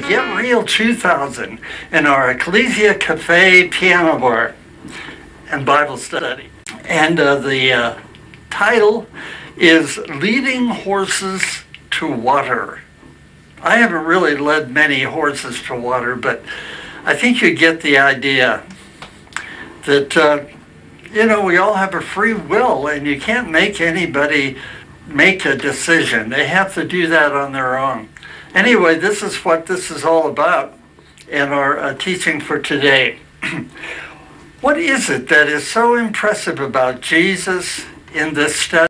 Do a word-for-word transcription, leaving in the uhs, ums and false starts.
Get Real two thousand in our Ecclesia Cafe piano bar and Bible study. And uh, the uh, title is Leading Horses to Water. I haven't really led many horses to water, but I think you get the idea that, uh, you know, we all have a free will, and you can't make anybody make a decision. They have to do that on their own. Anyway, this is what this is all about in our uh, teaching for today. What is it that is so impressive about Jesus in this study?